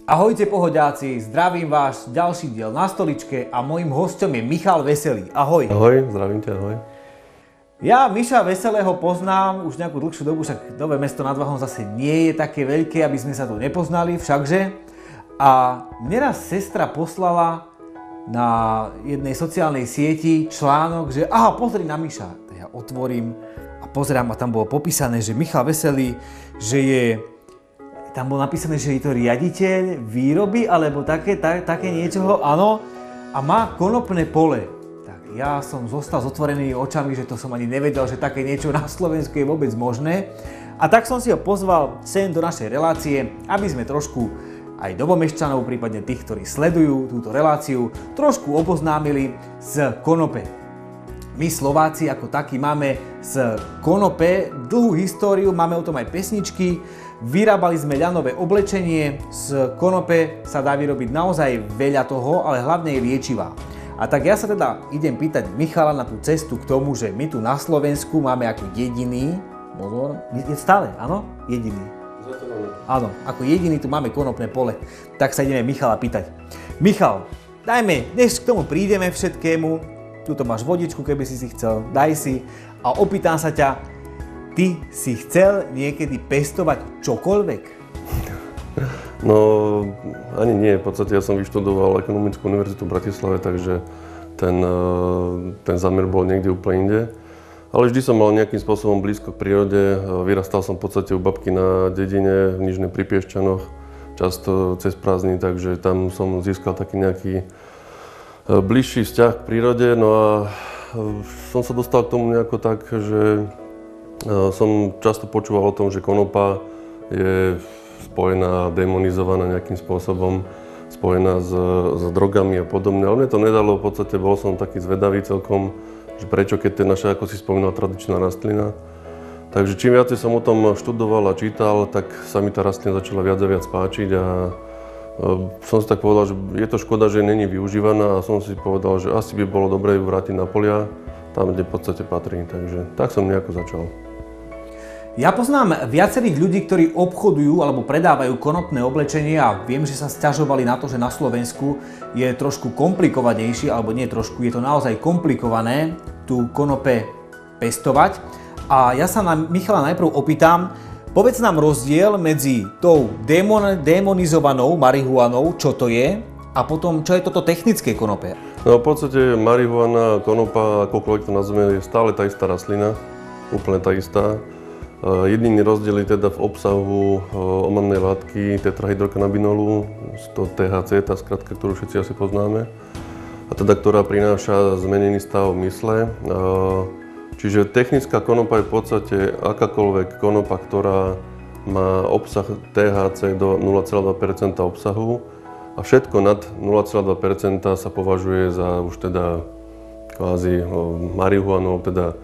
Ahojte pohodiaci, zdravím vás, ďalší diel na stoličke a mojím hosťom je Michal Veselý. Ahoj. Ahoj, zdravím ťa, ahoj. Ja Miša Veselého poznám už nejakú dlhšiu dobu, však Nové Mesto nad Váhom zase nie je také veľké, aby sme sa tu nepoznali, všakže. A mne raz sestra poslala na jednej sociálnej sieti článok, že aha, pozri na Miša. Tak ja otvorím a pozerám a tam bolo popísané, že Michal Veselý, že je... Tam bolo napísané, že je to riaditeľ výroby alebo také niečoho, áno, a má konopné pole. Tak ja som zostal s otvorenými očami, že to som ani nevedel, že také niečo na Slovensku je vôbec možné. A tak som si ho pozval sem do našej relácie, aby sme trošku aj novomešťanov, prípadne tých, ktorí sledujú túto reláciu, trošku oboznámili s konope. My Slováci ako takí máme z konope dlhú históriu, máme o tom aj pesničky. Vyrábali sme ľanové oblečenie, z konope sa dá vyrobiť naozaj veľa toho, ale hlavne je liečivá. A tak ja sa teda idem pýtať Michala na tú cestu k tomu, že my tu na Slovensku máme ako jediný, pozor, je stále, áno? Jediný. Áno, ako jediný tu máme konopné pole. Tak sa ideme Michala pýtať. Michal, než k tomu prídeme všetkému, tuto máš vodičku, keby si chcel, daj si a opýtam sa ťa, ty si chcel niekedy pestovať čokoľvek? No, ani nie. V podstate ja som vyštudoval Ekonomickú univerzitu v Bratislave, takže ten zámer bol niekde úplne inde. Ale vždy som mal nejakým spôsobom blízko k prírode. Vyrastal som v podstate u babky na dedine v Nižnej pri Piešťanoch, často cez prázdniny, takže tam som získal taký nejaký bližší vzťah k prírode. No a som sa dostal k tomu nejako tak, že som často počúval o tom, že konopa je spojená, demonizovaná nejakým spôsobom, spojená s drogami a podobne. Ale mne to nedalo, v podstate bol som taký zvedavý celkom, že prečo, keď to je naša, ako si spomínal, tradičná rastlina. Takže čím viacej som o tom študoval a čítal, tak sa mi tá rastlina začala viac a viac páčiť a som si tak povedal, že je to škoda, že není využívaná a som si povedal, že asi by bolo dobré ju vrátiť na polia, tam, kde v podstate patrí. Takže tak som nejako začal. Ja poznám viacerých ľudí, ktorí obchodujú alebo predávajú konopné oblečenie a viem, že sa sťažovali na to, že na Slovensku je trošku komplikovanejšie, alebo nie trošku, je to naozaj komplikované tú konope pestovať. A ja sa na Michala najprv opýtam, povedz nám rozdiel medzi tou demonizovanou marihuanou, čo to je, a potom, čo je toto technické konope? No v podstate marihuana, konopa, akokoľvek to nazveme, je stále tá istá rastlina, úplne tá istá. Jediný rozdiel je teda v obsahu omamnej látky tetrahydrokanabinolu, to THC, tá skratka, ktorú všetci asi poznáme, a teda ktorá prináša zmenený stav mysle. Čiže technická konopa je v podstate akákoľvek konopa, ktorá má obsah THC do 0,2% obsahu a všetko nad 0,2% sa považuje za už teda kvázi marihuanu, teda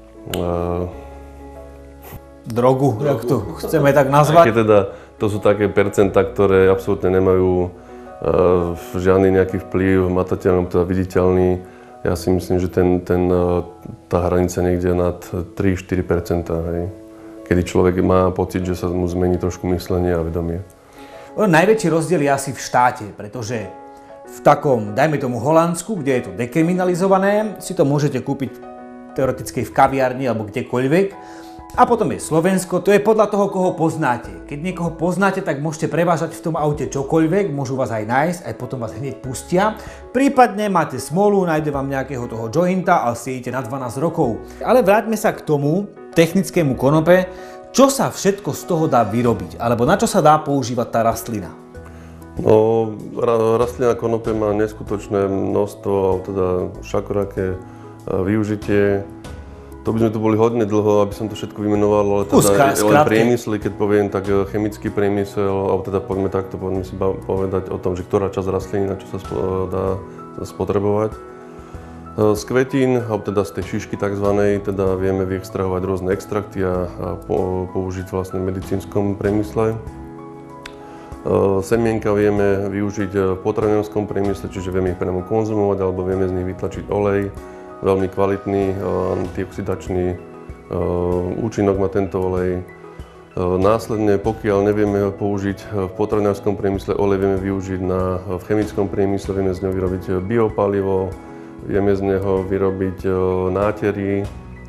drogu, jak to chceme tak nazvať. To sú také percentá, ktoré absolútne nemajú žiadny nejaký vplyv, matateľný, teda viditeľný. Ja si myslím, že tá hranica niekde nad 3-4%, hej. Kedy človek má pocit, že sa mu zmení trošku myslenie a vedomie. Najväčší rozdiel je asi v štáte, pretože v takom, dajme tomu Holandsku, kde je to dekriminalizované, si to môžete kúpiť teoreticky v kaviarni alebo kdekoľvek. A potom je Slovensko, to je podľa toho, koho poznáte. Keď niekoho poznáte, tak môžete prevážať v tom aute čokoľvek, môžu vás aj nájsť, aj potom vás hneď pustia. Prípadne máte smolu, nájde vám nejakého toho jointa a siete na 12 rokov. Ale vráťme sa k tomu technickému konope, čo sa všetko z toho dá vyrobiť, alebo na čo sa dá používať tá rastlina? No, rastlina konope má neskutočné množstvo, teda šakoraké využitie. To by sme tu boli hodne dlho, aby som to všetko vymenoval, ale teda len priemysly, keď poviem, tak chemický priemysel, alebo teda poďme si povedať o tom, že ktorá časť rastliny, na čo sa dá spotrebovať. Z kvetín, alebo teda z tej šišky takzvanej, teda vieme vyextrahovať rôzne extrakty a použiť vlastne v medicínskom priemysle. Semienka vieme využiť v potravinárskom priemysle, čiže vieme ich priamo konzumovať, alebo vieme z nich vytlačiť olej. Veľmi kvalitný antioxidačný účinok má tento olej. Následne, pokiaľ nevieme ho použiť v potravinárskom priemysle, olej vieme využiť v chemickom priemysle, vieme z neho vyrobiť biopalivo, vieme z neho vyrobiť nátery.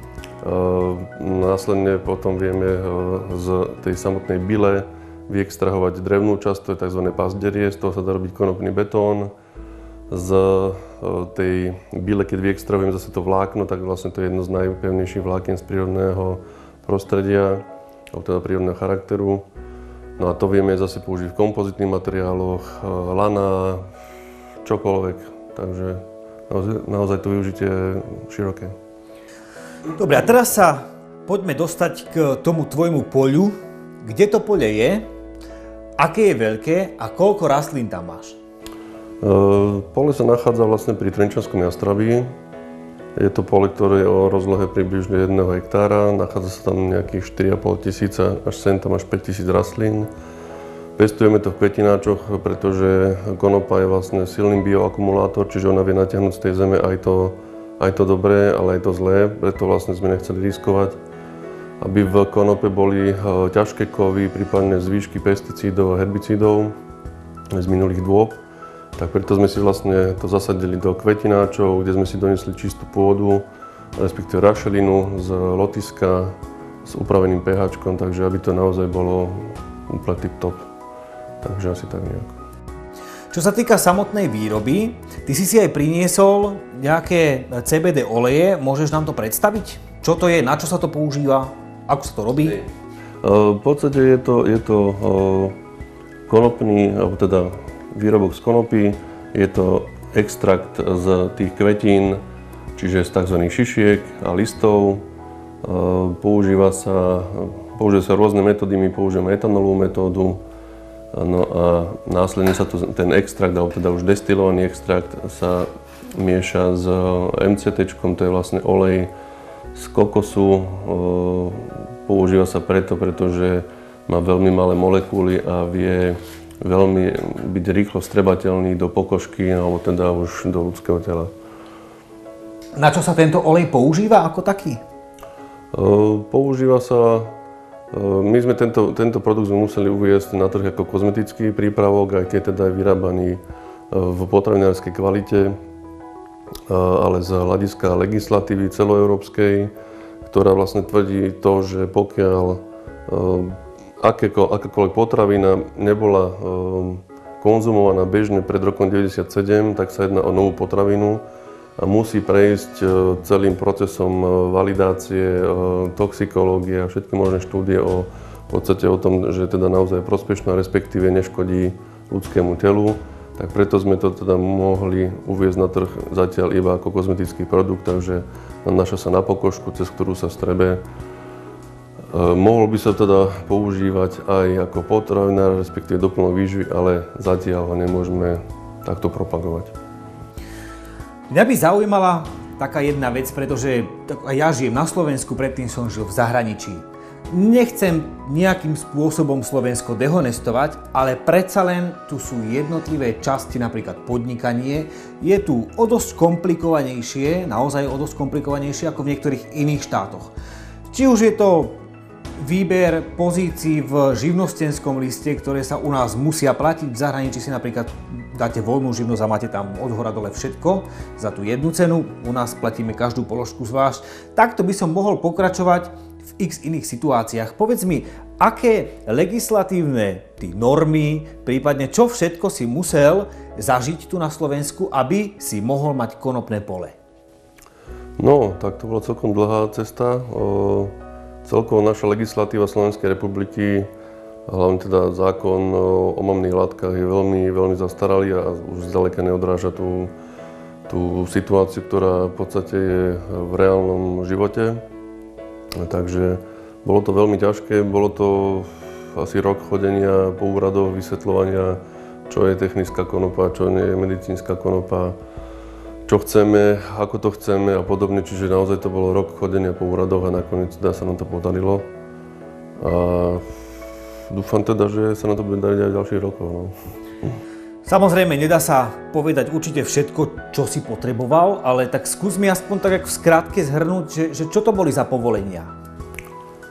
Následne potom vieme z tej samotnej byle vyextrahovať drevnú časť, to je tzv. Pazderie, z toho sa dá robiť konopný betón. Z tej byle, keď vyextrahujeme zase to vlákno, tak vlastne to je jedno z najpevnejších vlákien z prírodného prostredia, alebo teda prírodného charakteru. No a to vieme zase použiť v kompozitných materiáloch, lana, čokoľvek. Takže naozaj to využitie je široké. Dobre, a teraz sa poďme dostať k tomu tvojmu poľu. Kde to poľe je, aké je veľké a koľko rastlín tam máš? Pole sa nachádza vlastne pri Trenčianskom Jastrebí. Je to pole, ktoré je o rozlohe približne 1 hektára. Nachádza sa tam nejakých 4,5 tisíca, až sem tam až 5 000 rastlín. Pestujeme to v kvetináčoch, pretože konopa je vlastne silný bioakumulátor, čiže ona vie natiahnuť z tej zeme aj to dobré, ale aj to zlé. Preto vlastne sme nechceli riskovať, aby v konope boli ťažké kovy, prípadne zvýšky pesticídov a herbicídov z minulých dôb. Tak preto sme si vlastne to zasadili do kvetináčov, kde sme si donesli čistú pôdu, respektíve rašelinu z lotiska s upraveným pH-čkom, takže aby to naozaj bolo úplne tip-top. Takže asi tak nejako. Čo sa týka samotnej výroby, ty si aj priniesol nejaké CBD oleje, môžeš nám to predstaviť? Čo to je, na čo sa to používa, ako sa to robí? V podstate je to konopný, alebo teda výrobok z konopy, je to extrakt z tých kvetín, čiže z tzv. Šišiek a listov. Používa sa rôzne metódy, my používame etanolovú metódu. No a následne sa ten extrakt, alebo teda už destilovaný extrakt sa mieša s MCT-čkom, to je vlastne olej z kokosu. Používa sa pretože má veľmi malé molekuly a vie veľmi byť rýchlo vstrebateľný do pokožky alebo teda už do ľudského tela. Na čo sa tento olej používa ako taký? Používa sa, my sme tento produkt sme museli uviesť na trh ako kozmetický prípravok, aj keď teda je vyrábaný v potravinárskej kvalite, ale z hľadiska legislatívy celoeurópskej, ktorá vlastne tvrdí to, že pokiaľ akákoľvek potravina nebola konzumovaná bežne pred rokom 1997, tak sa jedná o novú potravinu a musí prejsť celým procesom validácie, toxikológie a všetky možné štúdie v podstate o tom, že teda naozaj prospešná, respektíve neškodí ľudskému telu. Tak preto sme to teda mohli uviesť na trh zatiaľ iba ako kozmetický produkt, takže nanáša sa na pokožku, cez ktorú sa strebe. Mohol by sa teda používať aj ako potravinár, respektíve doplnok výživy, ale zatiaľ ho nemôžeme takto propagovať. Mňa by zaujímala taká jedna vec, pretože ja žijem na Slovensku, predtým som žil v zahraničí. Nechcem nejakým spôsobom Slovensko dehonestovať, ale predsa len tu sú jednotlivé časti, napríklad podnikanie, je tu o dosť komplikovanejšie, naozaj o dosť komplikovanejšie ako v niektorých iných štátoch. Či už je to výber pozícií v živnostenskom liste, ktoré sa u nás musia platiť. V zahraničí si napríklad dáte voľnú živnosť a máte tam od hora dole všetko za tú jednu cenu. U nás platíme každú položku zvlášť. Takto by som mohol pokračovať v x iných situáciách. Povedz mi, aké legislatívne normy, prípadne čo všetko si musel zažiť tu na Slovensku, aby si mohol mať konopné pole? No, tak to bola celkom dlhá cesta. Celkovo naša legislatíva Slovenskej republiky, hlavne teda zákon o omamných látkach je veľmi, veľmi zastaralý a už zďaleka neodráža tú situáciu, ktorá v podstate je v reálnom živote. Takže bolo to veľmi ťažké, bolo to asi rok chodenia po úradoch, vysvetľovania, čo je technická konopa, čo nie je medicínska konopa, čo chceme, ako to chceme a podobne. Čiže naozaj to bolo rok chodenia po úradoch a nakoniec teda sa nám to podarilo. A dúfam teda, že sa nám to bude dariť aj v ďalších rokoch. No. Samozrejme, nedá sa povedať určite všetko, čo si potreboval, ale tak skús mi aspoň tak v skratke zhrnúť, že čo to boli za povolenia?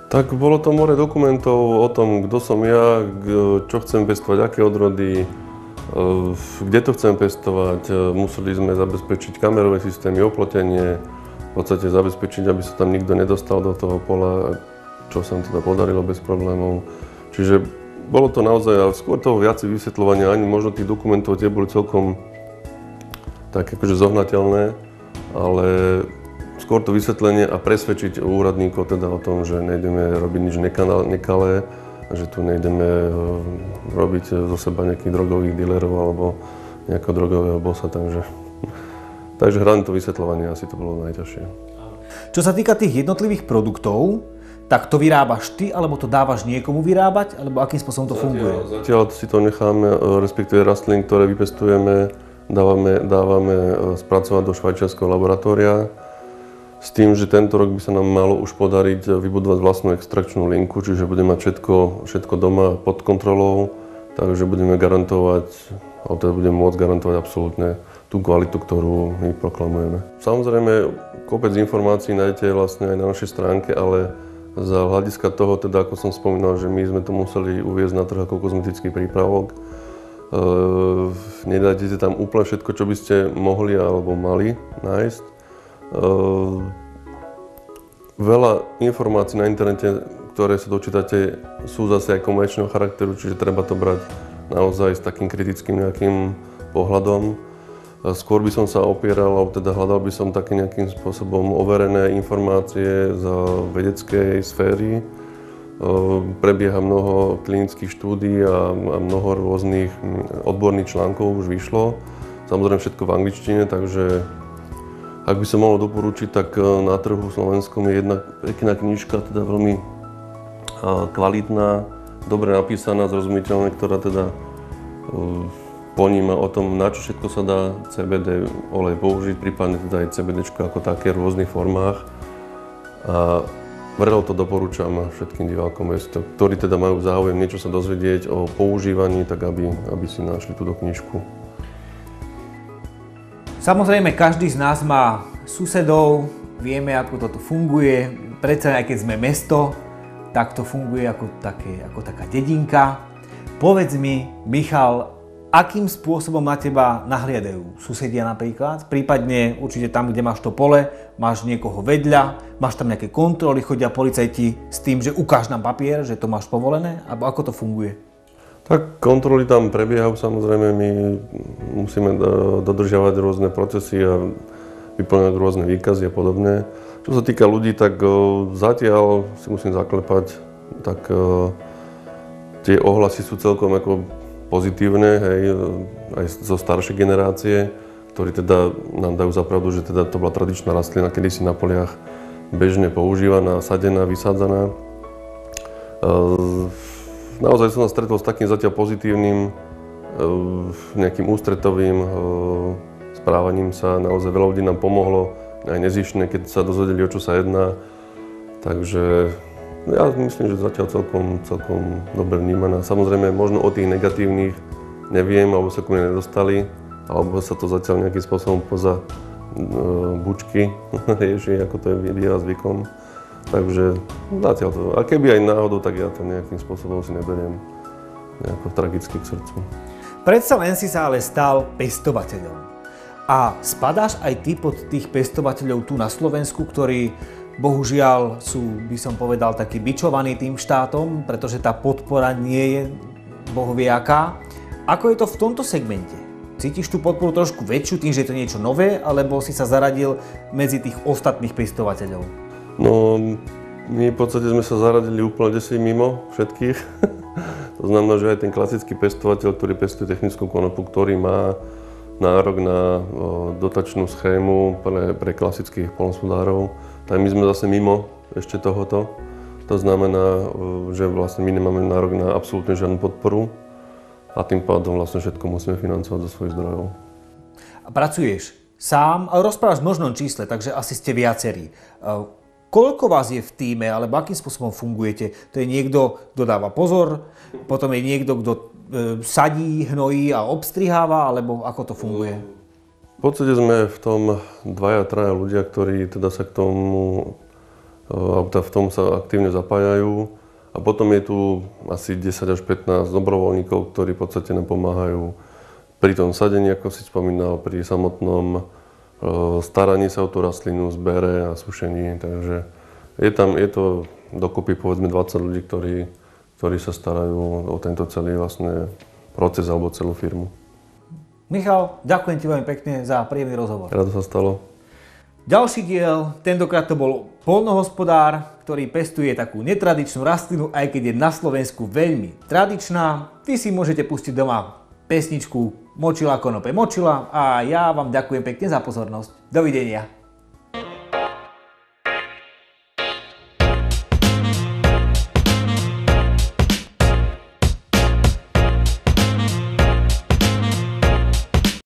Tak bolo to more dokumentov o tom, kto som ja, čo chcem pestovať, aké odrody, kde to chcem pestovať. Museli sme zabezpečiť kamerové systémy, oplotenie, v podstate zabezpečiť, aby sa tam nikto nedostal do toho pola, čo sa mi teda podarilo bez problémov. Čiže bolo to naozaj, a skôr toho viacej vysvetľovania, ani možno tých dokumentov tie boli celkom tak akože zohnateľné, ale skôr to vysvetlenie a presvedčiť úradníkov teda o tom, že nejdeme robiť nič nekalé a že tu nejdeme robiť zo seba nejakých drogových dílerov alebo nejakého drogového bossa, takže hlavne to vysvetľovanie asi to bolo najťažšie. Čo sa týka tých jednotlivých produktov, tak to vyrábaš ty, alebo to dávaš niekomu vyrábať, alebo akým spôsobom to funguje? Zatiaľ si to necháme, respektíve rastliny, ktoré vypestujeme, dávame spracovať do švajčiarskeho laboratória. S tým, že tento rok by sa nám malo už podariť vybudovať vlastnú extrakčnú linku, čiže budeme mať všetko doma pod kontrolou, takže budeme garantovať, alebo teda budeme môcť garantovať absolútne tú kvalitu, ktorú my proklamujeme. Samozrejme, kopec informácií nájdete vlastne aj na našej stránke, ale z hľadiska toho, teda ako som spomínal, že my sme to museli uviesť na trh ako kozmetický prípravok. Nedájdete tam úplne všetko, čo by ste mohli alebo mali nájsť. Veľa informácií na internete, ktoré sa dočítate, sú zase aj komerčného charakteru, čiže treba to brať naozaj s takým kritickým nejakým pohľadom. Skôr by som sa opieral, alebo teda hľadal by som také nejakým spôsobom overené informácie z vedeckej sféry. Prebieha mnoho klinických štúdií a mnoho rôznych odborných článkov už vyšlo. Samozrejme všetko v angličtine, takže ak by som mohol doporučiť, tak na trhu slovenskom je jedna pekná knižka, teda veľmi kvalitná, dobre napísaná, zrozumiteľná, ktorá teda poníma o tom, na čo všetko sa dá CBD olej použiť, prípadne teda aj CBDčko ako také v rôznych formách. A vrelo to doporúčam všetkým divákom, ktorí teda majú záujem niečo sa dozvedieť o používaní, tak aby si našli túto knižku. Samozrejme, každý z nás má susedov, vieme, ako toto funguje. Predsa aj keď sme mesto, tak to funguje ako taká dedinka. Povedz mi, Michal, akým spôsobom na teba nahliadajú susedia napríklad? Prípadne určite tam, kde máš to pole, máš niekoho vedľa, máš tam nejaké kontroly, chodia policajti s tým, že ukáž nám papier, že to máš povolené? Alebo ako to funguje? Tak kontroly tam prebiehajú, samozrejme, my musíme dodržiavať rôzne procesy a vyplňať rôzne výkazy a podobne. Čo sa týka ľudí, tak zatiaľ si musím zaklepať, tak tie ohlasy sú celkom ako pozitívne, hej, aj zo staršej generácie, ktorí teda nám dajú za pravdu, že teda to bola tradičná rastlina, kedysi na poliach bežne používaná, sadená, vysádzaná. Naozaj som sa stretol s takým zatiaľ pozitívnym, nejakým ústretovým správaním sa. Naozaj veľa ľudí nám pomohlo, aj nezištne, keď sa dozvedeli, o čo sa jedná. Takže ja myslím, že zatiaľ celkom dobre vnímaná. Samozrejme, možno o tých negatívnych neviem, alebo sa ku mne nedostali, alebo sa to zatiaľ nejakým spôsobom poza bučky rieši, ako to je býva zvykom. Takže zatiaľ to. A keby aj náhodou, tak ja to nejakým spôsobom si neberiem nejako tragicky k srdcu. Predsa len si sa ale stal pestovateľom. A spadáš aj ty pod tých pestovateľov tu na Slovensku, ktorí bohužiaľ sú, by som povedal, takí bičovaní tým štátom, pretože tá podpora nie je bohviaká. Ako je to v tomto segmente? Cítiš tú podporu trošku väčšiu tým, že je to niečo nové, alebo si sa zaradil medzi tých ostatných pestovateľov? No, my v podstate sme sa zaradili úplne desí mimo všetkých. To znamená, že aj ten klasický pestovateľ, ktorý pestuje technickú konopu, ktorý má nárok na dotačnú schému pre klasických poľnohospodárov, tak my sme zase mimo ešte tohoto. To znamená, že vlastne my nemáme nárok na absolútne žiadnu podporu a tým pádom vlastne všetko musíme financovať zo svojich zdrojov. A pracuješ sám, ale rozprávaš v množnom čísle, takže asi ste viacerí. Koľko vás je v tíme, alebo akým spôsobom fungujete? To je niekto, kto dáva pozor, potom je niekto, kto sadí, hnojí a obstriháva, alebo ako to funguje? V podstate sme v tom 2-3 ľudia, ktorí teda sa k tomu v tom sa aktívne zapájajú. A potom je tu asi 10 až 15 dobrovoľníkov, ktorí v podstate nám pomáhajú pri tom sadení, ako si spomínal, pri samotnom staraní sa o tú rastlinu, zbere a sušení. Takže je to dokopy povedzme 20 ľudí, ktorí sa starajú o tento celý vlastne proces alebo celú firmu. Michal, ďakujem ti veľmi pekne za príjemný rozhovor. Rado sa stalo. Ďalší diel, tentokrát to bol poľnohospodár, ktorý pestuje takú netradičnú rastlinu, aj keď je na Slovensku veľmi tradičná. Vy si môžete pustiť doma pesničku Močila konope močila a ja vám ďakujem pekne za pozornosť. Dovidenia.